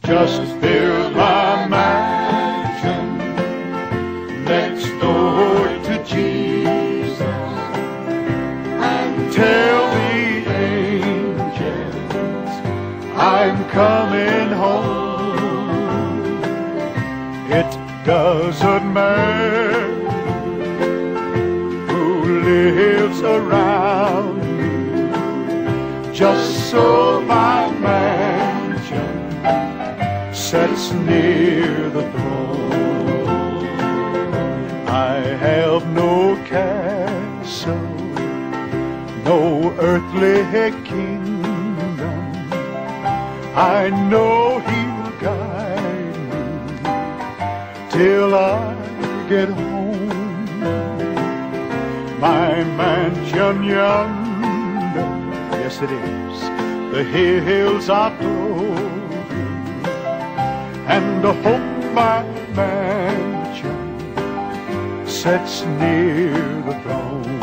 Just build my mansion next door to Jesus, and tell the angels I'm coming home. It doesn't matter who lives around me, just so my mansion sits near the throne. I have no castle, no earthly kingdom. I know He'll guide me till I get home. My mansion yonder, yes it is, the hills are glory, and the home my mansion sits near the throne.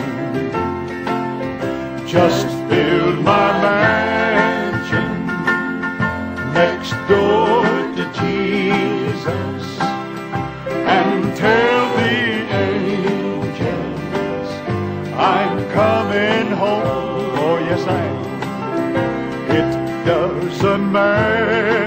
Just build my mansion next door to Jesus, and tell the angels I'm coming home. Oh yes I am. It doesn't matter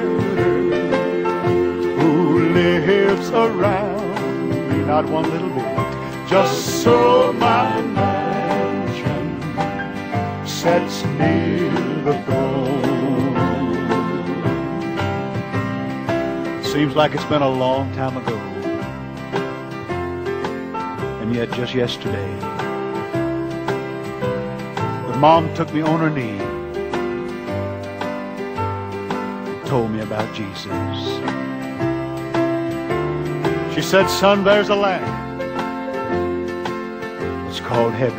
who lives around me, not one little bit, just so my mansion sits near the throne. Seems like it's been a long time ago, and yet just yesterday the mom took me on her knee, told me about Jesus. She said, son, there's a land, it's called heaven.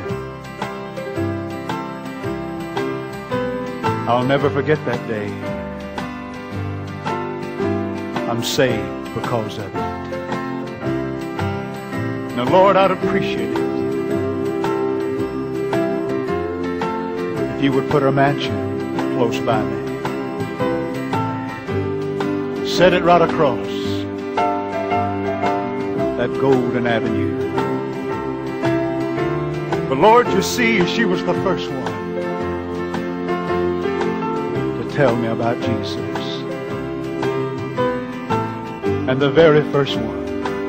I'll never forget that day. I'm saved because of it. Now, Lord, I'd appreciate it if you would put a mansion close by me. Set it right across that golden avenue. But Lord, you see, she was the first one to tell me about Jesus, and the very first one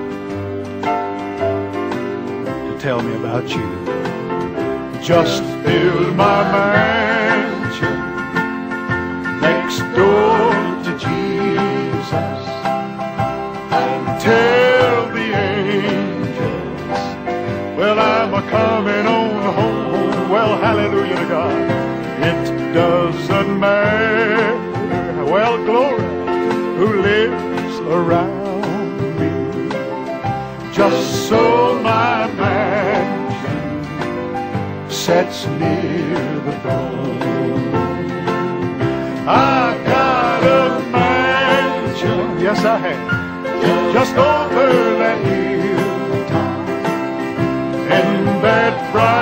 to tell me about you. Just build my mansion next door to Jesus, and tell the angels, well, I'm a-coming on home. Well, hallelujah to God. It doesn't matter, well, glory, who lives around me, just so my mansion sits near the throne. I got a mansion, yes I have, just over that hilltop in that bright